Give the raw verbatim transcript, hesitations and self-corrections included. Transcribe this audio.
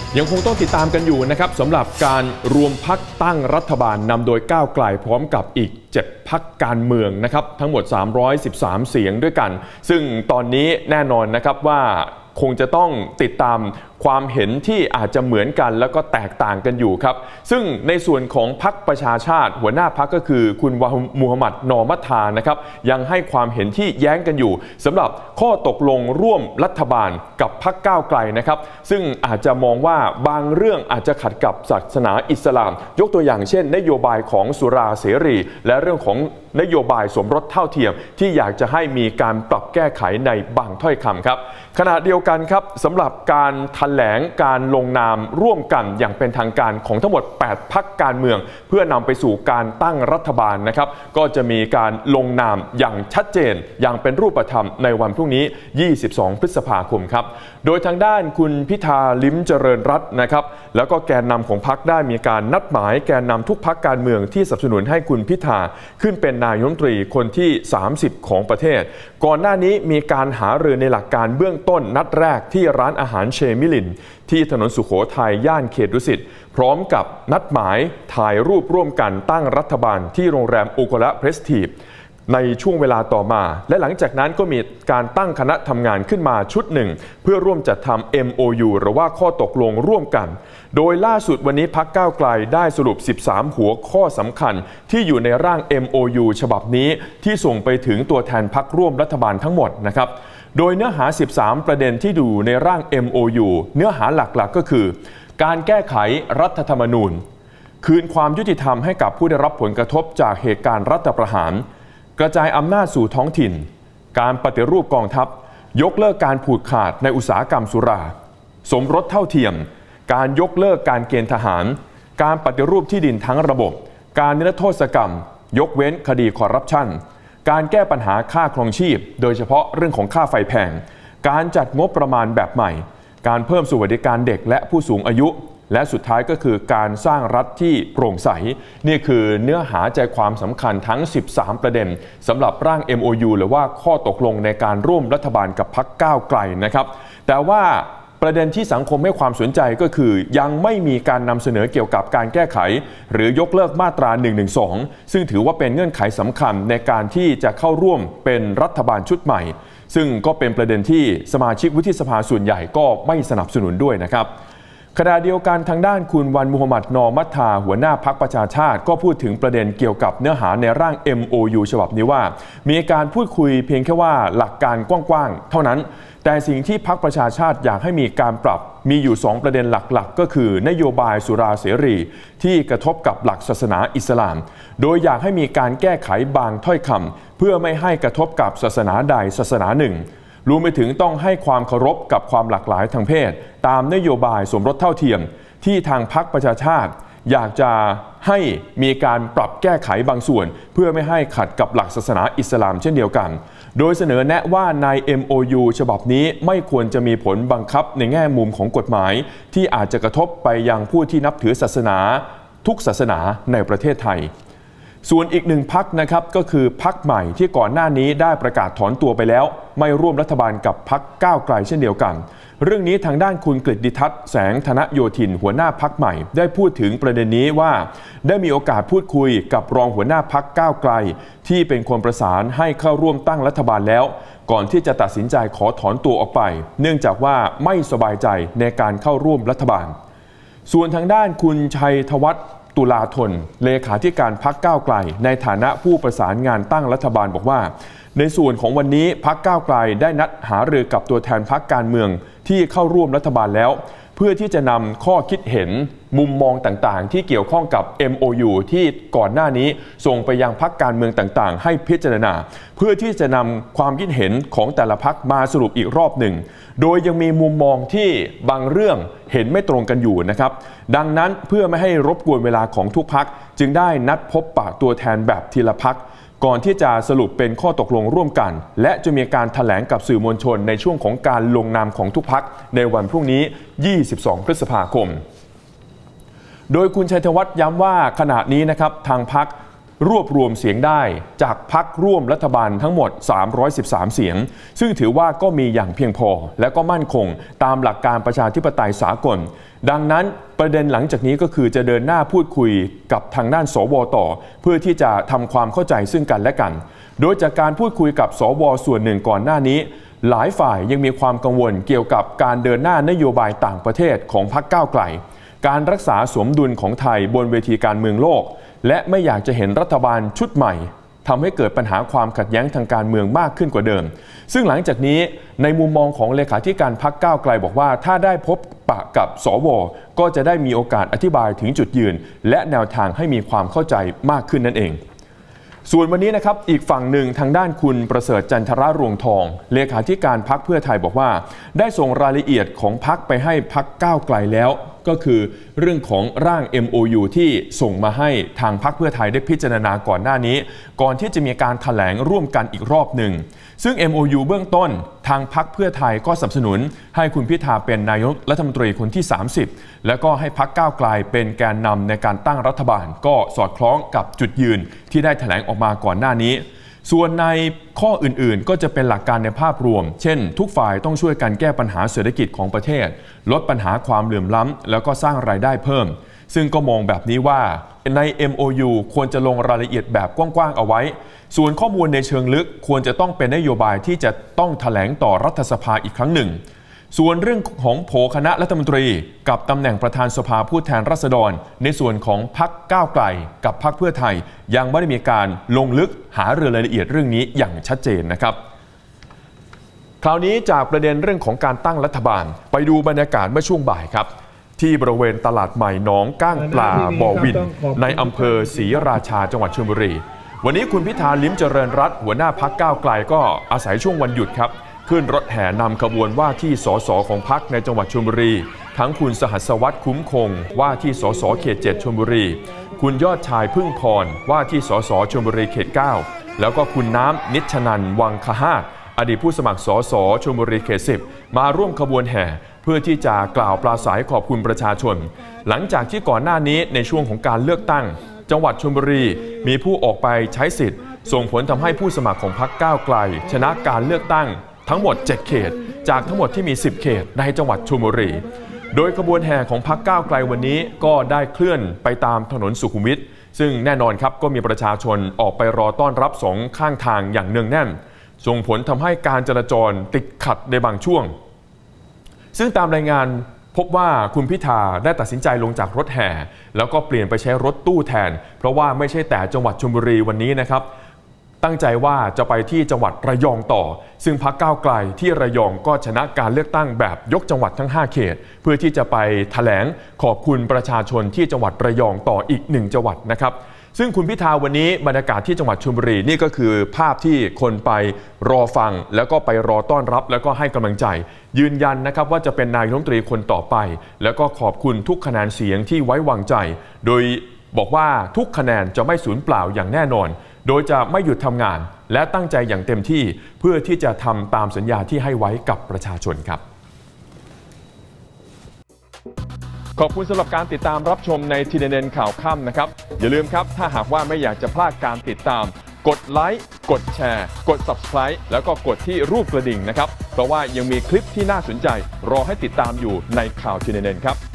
ยังคงต้องติดตามกันอยู่นะครับสำหรับการรวมพรรคตั้งรัฐบาลนำโดยก้าวไกลพร้อมกับอีกเจ็ดพรรคการเมืองนะครับทั้งหมดสามร้อยสิบสามเสียงด้วยกันซึ่งตอนนี้แน่นอนนะครับว่าคงจะต้องติดตามความเห็นที่อาจจะเหมือนกันแล้วก็แตกต่างกันอยู่ครับซึ่งในส่วนของพรรคประชาชาติหัวหน้าพรรคก็คือคุณวามูฮัมหมัดนอมัทธานะครับยังให้ความเห็นที่แย้งกันอยู่สำหรับข้อตกลงร่วมรัฐบาลกับพรรคก้าวไกลนะครับซึ่งอาจจะมองว่าบางเรื่องอาจจะขัดกับศาสนาอิสลามยกตัวอย่างเช่นนโยบายของสุราเสรีและเรื่องของนโยบายสมรสเท่าเทียมที่อยากจะให้มีการปรับแก้ไขในบางถ้อยคำครับขณะเดียวกันครับสำหรับการแถลงการลงนามร่วมกันอย่างเป็นทางการของทั้งหมดแปดพรรคการเมืองเพื่อนำไปสู่การตั้งรัฐบาลนะครับก็จะมีการลงนามอย่างชัดเจนอย่างเป็นรูปธรรมในวันพรุ่งนี้ยี่สิบสองพฤษภาคมครับโดยทางด้านคุณพิธาลิ้มเจริญรัตน์นะครับแล้วก็แกนนำของพรรคได้มีการนัดหมายแกนนำทุกพรรคการเมืองที่สนับสนุนให้คุณพิธาขึ้นเป็นนายกรัฐมนตรีคนที่สามสิบของประเทศก่อนหน้านี้มีการหารือในหลักการเบื้องต้นนัดแรกที่ร้านอาหารเชมิลินที่ถนนสุโขทัยย่านเขตดุสิตพร้อมกับนัดหมายถ่ายรูปร่วมกันตั้งรัฐบาลที่โรงแรมโอโกระเพรสทีฟในช่วงเวลาต่อมาและหลังจากนั้นก็มีการตั้งคณะทำงานขึ้นมาชุดหนึ่งเพื่อร่วมจัดทำ เอ็ม โอ ยู หรือว่าข้อตกลงร่วมกันโดยล่าสุดวันนี้พรรคก้าวไกลได้สรุปสิบสามหัวข้อสำคัญที่อยู่ในร่าง เอ็ม โอ ยู ฉบับนี้ที่ส่งไปถึงตัวแทนพรรคร่วมรัฐบาลทั้งหมดนะครับโดยเนื้อหาสิบสามประเด็นที่อยู่ในร่าง เอ็ม โอ ยู เนื้อหาหลักๆก็คือการแก้ไขรัฐธรรมนูญคืนความยุติธรรมให้กับผู้ได้รับผลกระทบจากเหตุการณ์รัฐประหารกระจายอำนาจสู่ท้องถิ่นการปฏิรูปกองทัพยกเลิกการผูกขาดในอุตสาหกรรมสุราสมรสเท่าเทียมการยกเลิกการเกณฑ์ทหารการปฏิรูปที่ดินทั้งระบบการนิรโทษกรรมยกเว้นคดีคอร์รัปชันการแก้ปัญหาค่าครองชีพโดยเฉพาะเรื่องของค่าไฟแพงการจัดงบประมาณแบบใหม่การเพิ่มสวัสดิการเด็กและผู้สูงอายุและสุดท้ายก็คือการสร้างรัฐที่โปร่งใสนี่คือเนื้อหาใจความสำคัญทั้งสิบสามประเด็นสำหรับร่าง เอ็ม โอ ยู หรือว่าข้อตกลงในการร่วมรัฐบาลกับพรรคก้าวไกลนะครับแต่ว่าประเด็นที่สังคมให้ความสนใจก็คือยังไม่มีการนำเสนอเกี่ยวกับการแก้ไขหรือยกเลิกมาตราหนึ่งหนึ่งสองซึ่งถือว่าเป็นเงื่อนไขสำคัญในการที่จะเข้าร่วมเป็นรัฐบาลชุดใหม่ซึ่งก็เป็นประเด็นที่สมาชิกวุฒิสภาส่วนใหญ่ก็ไม่สนับสนุนด้วยนะครับขณะเดียวกันทางด้านคุณวันมูฮัมหมัดนอมัทธาหัวหน้าพรรคประชาชาติก็พูดถึงประเด็นเกี่ยวกับเนื้อหาในร่าง เอ็ม โอ ยู ฉบับนี้ว่ามีการพูดคุยเพียงแค่ว่าหลักการกว้างๆเท่านั้นแต่สิ่งที่พรรคประชาชาติอยากให้มีการปรับมีอยู่สองประเด็นหลักๆก็คือนโยบายสุราเสรีที่กระทบกับหลักศาสนาอิสลามโดยอยากให้มีการแก้ไขบางถ้อยคำเพื่อไม่ให้กระทบกับศาสนาใดศาสนาหนึ่งรวมไปถึงต้องให้ความเคารพกับความหลากหลายทางเพศตามนโยบายสมรสเท่าเทียมที่ทางพรรคประชาชาติอยากจะให้มีการปรับแก้ไขบางส่วนเพื่อไม่ให้ขัดกับหลักศาสนาอิสลามเช่นเดียวกันโดยเสนอแนะว่าใน เอ็ม โอ ยู ฉบับนี้ไม่ควรจะมีผลบังคับในแง่มุมของกฎหมายที่อาจจะกระทบไปยังผู้ที่นับถือศาสนาทุกศาสนาในประเทศไทยส่วนอีกหนึ่งพรรคนะครับก็คือพรรคใหม่ที่ก่อนหน้านี้ได้ประกาศถอนตัวไปแล้วไม่ร่วมรัฐบาลกับพรรคก้าวไกลเช่นเดียวกันเรื่องนี้ทางด้านคุณกฤษดิทัศน์แสงธนโยธินหัวหน้าพรรคใหม่ได้พูดถึงประเด็นนี้ว่าได้มีโอกาสพูดคุยกับรองหัวหน้าพรรคก้าวไกลที่เป็นคนประสานให้เข้าร่วมตั้งรัฐบาลแล้วก่อนที่จะตัดสินใจขอถอนตัวออกไปเนื่องจากว่าไม่สบายใจในการเข้าร่วมรัฐบาลส่วนทางด้านคุณชัยธวัฒน์ตุลาธนเลขาธิการพรรคก้าวไกลในฐานะผู้ประสานงานตั้งรัฐบาลบอกว่าในส่วนของวันนี้พรรคก้าวไกลได้นัดหารือกับตัวแทนพรรคการเมืองที่เข้าร่วมรัฐบาลแล้วเพื่อที่จะนำข้อคิดเห็นมุมมองต่างๆที่เกี่ยวข้องกับ เอ็ม โอ ยู ที่ก่อนหน้านี้ส่งไปยังพรรคการเมืองต่างๆให้พิจารณาเพื่อที่จะนำความคิดเห็นของแต่ละพรรคมาสรุปอีกรอบหนึ่งโดยยังมีมุมมองที่บางเรื่องเห็นไม่ตรงกันอยู่นะครับดังนั้นเพื่อไม่ให้รบกวนเวลาของทุกพรรคจึงได้นัดพบปะตัวแทนแบบทีละพรรคก่อนที่จะสรุปเป็นข้อตกลงร่วมกันและจะมีการแถลงกับสื่อมวลชนในช่วงของการลงนามของทุกพรรคในวันพรุ่งนี้ยี่สิบสองพฤษภาคมโดยคุณชัยธวัฒน์ย้ำว่าขณะนี้นะครับทางพรรครวบรวมเสียงได้จากพรรคร่วมรัฐบาลทั้งหมดสามร้อยสิบสามเสียงซึ่งถือว่าก็มีอย่างเพียงพอและก็มั่นคงตามหลักการประชาธิปไตยสากลดังนั้นประเด็นหลังจากนี้ก็คือจะเดินหน้าพูดคุยกับทางด้านสวต่อเพื่อที่จะทำความเข้าใจซึ่งกันและกันโดยจากการพูดคุยกับสวส่วนหนึ่งก่อนหน้านี้หลายฝ่ายยังมีความกังวลเกี่ยวกับการเดินหน้านโยบายต่างประเทศของพรรคก้าวไกลการรักษาสมดุลของไทยบนเวทีการเมืองโลกและไม่อยากจะเห็นรัฐบาลชุดใหม่ทำให้เกิดปัญหาความขัดแย้งทางการเมืองมากขึ้นกว่าเดิมซึ่งหลังจากนี้ในมุมมองของเลขาธิการพรรคก้าวไกลบอกว่าถ้าได้พบปะกับสวก็จะได้มีโอกาสอธิบายถึงจุดยืนและแนวทางให้มีความเข้าใจมากขึ้นนั่นเองส่วนวันนี้นะครับอีกฝั่งหนึ่งทางด้านคุณประเสริฐจันทรรวงทองเลขาธิการพรรคเพื่อไทยบอกว่าได้ส่งรายละเอียดของพรรคไปให้พรรคก้าวไกลแล้วก็คือเรื่องของร่าง เอ็ม โอ ยู ที่ส่งมาให้ทางพรรคเพื่อไทยได้พิจารณาก่อนหน้านี้ก่อนที่จะมีการแถลงร่วมกันอีกรอบหนึ่งซึ่ง เอ็ม โอ ยู เบื้องต้นทางพรรคเพื่อไทยก็สนับสนุนให้คุณพิธาเป็นนายกรัฐมนตรีคนที่สามสิบแล้วก็ให้พรรคก้าวไกลเป็นแกนนำในการตั้งรัฐบาลก็สอดคล้องกับจุดยืนที่ได้แถลงออกมาก่อนหน้านี้ส่วนในข้ออื่นๆก็จะเป็นหลักการในภาพรวมเช่นทุกฝ่ายต้องช่วยกันแก้ปัญหาเศรษฐกิจของประเทศลดปัญหาความเหลื่อมล้ำแล้วก็สร้างรายได้เพิ่มซึ่งก็มองแบบนี้ว่าใน เอ็ม โอ ยู ควรจะลงรายละเอียดแบบกว้างๆเอาไว้ส่วนข้อมูลในเชิงลึกควรจะต้องเป็นนโยบายที่จะต้องแถลงต่อรัฐสภาอีกครั้งหนึ่งส่วนเรื่องของโผคณะรัฐมนตรีกับตำแหน่งประธานสภาผู้แทนราษฎรในส่วนของพรรคก้าวไกลกับพรรคเพื่อไทยยังไม่ได้มีการลงลึกหารือรายละเอียดเรื่องนี้อย่างชัดเจนนะครับคราวนี้จากประเด็นเรื่องของการตั้งรัฐบาลไปดูบรรยากาศเมื่อช่วงบ่ายครับที่บริเวณตลาดใหม่หนองก้างปลาบ่อวินในอำเภอศรีราชาจังหวัดชลบุรีวันนี้คุณพิธาลิ้มเจริญรัตน์หัวหน้าพรรคก้าวไกลก็อาศัยช่วงวันหยุดครับขึ้นรถแห่นำขบวนว่าที่สสของพรรคในจังหวัดชลบุรีทั้งคุณสหัสวัฒน์คุ้มคงว่าที่สสเขตเจ็ดชลบุรีคุณยอดชายพึ่งพรว่าที่สสชลบุรีเขตเก้าแล้วก็คุณน้ำนิชนันท์วังคหาตอดีตผู้สมัครสสชลบุรีเขตสิบมาร่วมขบวนแห่เพื่อที่จะกล่าวปราศรัยขอบคุณประชาชนหลังจากที่ก่อนหน้านี้ในช่วงของการเลือกตั้งจังหวัดชลบุรีมีผู้ออกไปใช้สิทธิ์ส่งผลทำให้ผู้สมัครของพรรคก้าวไกลชนะการเลือกตั้งทั้งหมดเจ็ดเขตจากทั้งหมดที่มีสิบเขตในจังหวัดชลบุรีโดยขบวนแห่ของพรรคก้าวไกลวันนี้ก็ได้เคลื่อนไปตามถนนสุขุมวิทซึ่งแน่นอนครับก็มีประชาชนออกไปรอต้อนรับสองข้างทางอย่างเนืองแน่นส่งผลทำให้การจราจรติดขัดในบางช่วงซึ่งตามรายงานพบว่าคุณพิธาได้ตัดสินใจลงจากรถแห่แล้วก็เปลี่ยนไปใช้รถตู้แทนเพราะว่าไม่ใช่แต่จังหวัดชลบุรีวันนี้นะครับตั้งใจว่าจะไปที่จังหวัดระยองต่อซึ่งพรรคก้าวไกลที่ระยองก็ชนะการเลือกตั้งแบบยกจังหวัดทั้งห้าเขตเพื่อที่จะไปแถลงขอบคุณประชาชนที่จังหวัดระยองต่ออีกหนึ่งจังหวัดนะครับซึ่งคุณพิธาวันนี้บรรยากาศที่จังหวัดชลบุรีนี่ก็คือภาพที่คนไปรอฟังแล้วก็ไปรอต้อนรับแล้วก็ให้กำลังใจยืนยันนะครับว่าจะเป็นนายกรัฐมนตรีคนต่อไปแล้วก็ขอบคุณทุกคะแนนเสียงที่ไว้วางใจโดยบอกว่าทุกคะแนนจะไม่สูญเปล่าอย่างแน่นอนโดยจะไม่หยุดทำงานและตั้งใจอย่างเต็มที่เพื่อที่จะทำตามสัญญาที่ให้ไว้กับประชาชนครับขอบคุณสำหรับการติดตามรับชมใน ที เอ็น เอ็น ข่าวค่ำนะครับอย่าลืมครับถ้าหากว่าไม่อยากจะพลาดการติดตามกดไลค์กดแชร์กด ซับสไครบ์ แล้วก็กดที่รูปกระดิ่งนะครับเพราะว่ายังมีคลิปที่น่าสนใจรอให้ติดตามอยู่ในข่าว ที เอ็น เอ็น ครับ